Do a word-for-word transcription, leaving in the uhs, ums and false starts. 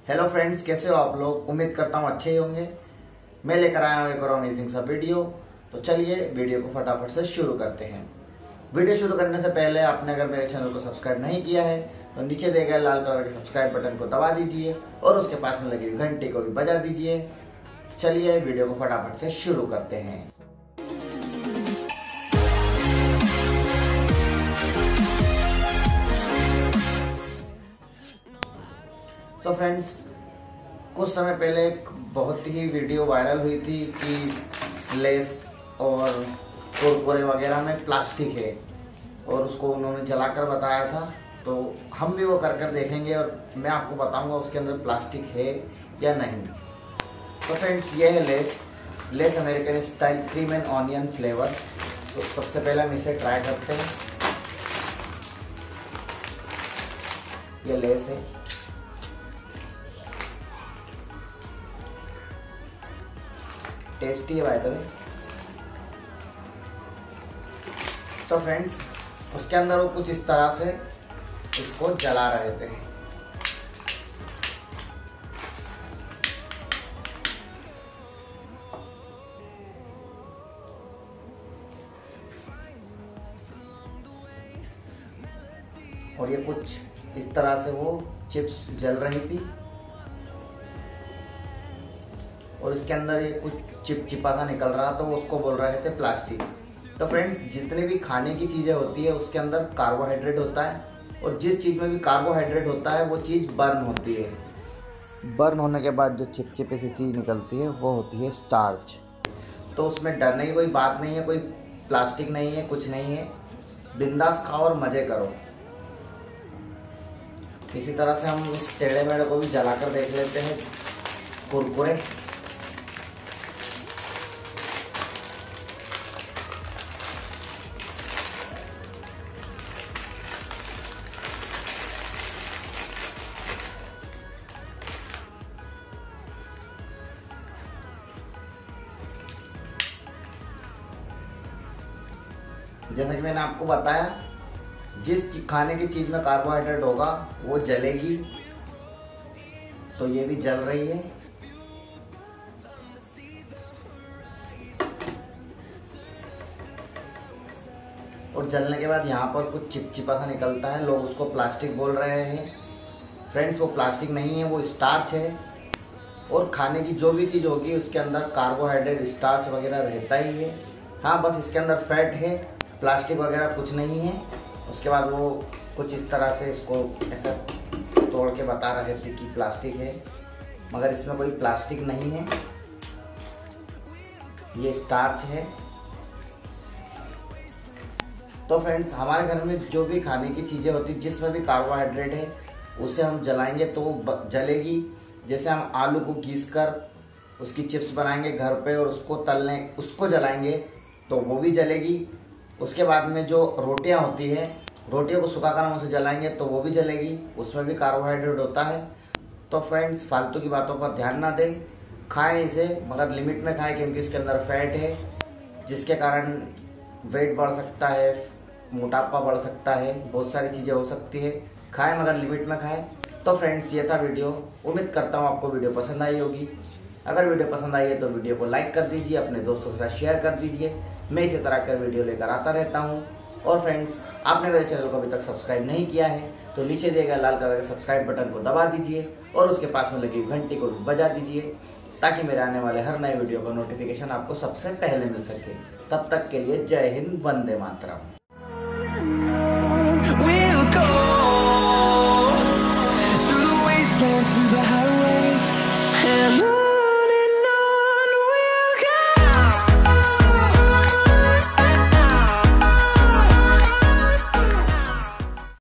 Hello friends, कैसे हो आप लोग। उम्मीद करता हूँ अच्छे ही होंगे। मैं लेकर आया हूँ एक और अमेजिंग सा वीडियो। तो चलिए वीडियो को फटाफट से शुरू करते हैं। वीडियो शुरू करने से पहले आपने अगर मेरे चैनल को सब्सक्राइब नहीं किया है तो नीचे दिए गए लाल कलर के सब्सक्राइब बटन को दबा दीजिए और उसके पास में लगी हुई घंटी को भी बजा दीजिए। तो चलिए वीडियो को फटाफट से शुरू करते हैं। तो फ्रेंड्स, कुछ समय पहले एक बहुत ही वीडियो वायरल हुई थी कि लेस और कुरकुरे वगैरह में प्लास्टिक है और उसको उन्होंने जलाकर बताया था। तो हम भी वो कर कर देखेंगे और मैं आपको बताऊंगा उसके अंदर प्लास्टिक है या नहीं। तो फ्रेंड्स, ये है Lay's Lay's American style cream and onion flavour. तो सबसे पहले हम इसे ट्राई करते हैं। ये लेस है। टेस्टी है बाय द वे। तो फ्रेंड्स, उसके अंदर वो कुछ इस तरह से इसको जला रहे थे। और ये कुछ इस तरह से वो चिप्स जल रही थी और इसके अंदर ये कुछ चिपचिपा सा निकल रहा था, वो उसको बोल रहे थे प्लास्टिक। तो फ्रेंड्स, जितनी भी खाने की चीज़ें होती है उसके अंदर कार्बोहाइड्रेट होता है और जिस चीज़ में भी कार्बोहाइड्रेट होता है वो चीज़ बर्न होती है। बर्न होने के बाद जो चिपचिपी सी चीज़ निकलती है वो होती है स्टार्च। तो उसमें डरने की कोई बात नहीं है, कोई प्लास्टिक नहीं है, कुछ नहीं है। बिंदास खाओ और मज़े करो। इसी तरह से हम इस टेढ़े मेढ़े को भी जलाकर देख लेते हैं। कुरकुरे जैसा कि मैंने आपको बताया, जिस खाने की चीज में कार्बोहाइड्रेट होगा वो जलेगी। तो ये भी जल रही है। और जलने के बाद यहाँ पर कुछ चिपचिपा सा निकलता है। लोग उसको प्लास्टिक बोल रहे हैं। फ्रेंड्स, वो प्लास्टिक नहीं है, वो स्टार्च है। और खाने की जो भी चीज़ होगी उसके अंदर कार्बोहाइड्रेट, स्टार्च वगैरह रहता ही है। हाँ, बस इसके अंदर फैट है, प्लास्टिक वगैरह कुछ नहीं है। उसके बाद वो कुछ इस तरह से इसको ऐसा तोड़ के बता रहे थे कि प्लास्टिक है, मगर इसमें कोई प्लास्टिक नहीं है, ये स्टार्च है। तो फ्रेंड्स, हमारे घर में जो भी खाने की चीज़ें होती जिसमें भी कार्बोहाइड्रेट है उसे हम जलाएंगे तो वो जलेगी। जैसे हम आलू को घीस कर उसकी चिप्स बनाएंगे घर पे और उसको तलने उसको जलाएंगे तो वो भी जलेगी। उसके बाद में जो रोटियां होती है, रोटियों को सुखाकर हम उसे जलाएंगे तो वो भी जलेगी, उसमें भी कार्बोहाइड्रेट होता है। तो फ्रेंड्स, फालतू की बातों पर ध्यान ना दें, खाएं इसे मगर लिमिट में खाएं, क्योंकि इसके अंदर फैट है जिसके कारण वेट बढ़ सकता है, मोटापा बढ़ सकता है, बहुत सारी चीज़ें हो सकती है। खाएं मगर लिमिट में खाएं। तो फ्रेंड्स, ये था वीडियो। उम्मीद करता हूँ आपको वीडियो पसंद आई होगी। अगर वीडियो पसंद आई है तो वीडियो को लाइक कर दीजिए, अपने दोस्तों के साथ शेयर कर दीजिए। मैं इसी तरह का वीडियो लेकर आता रहता हूँ। और फ्रेंड्स, आपने मेरे चैनल को अभी तक सब्सक्राइब नहीं किया है तो नीचे दिए गए लाल कलर के सब्सक्राइब बटन को दबा दीजिए और उसके पास में लगी घंटी को बजा दीजिए, ताकि मेरे आने वाले हर नए वीडियो का नोटिफिकेशन आपको सबसे पहले मिल सके। तब तक के लिए जय हिंद, वंदे मातरम।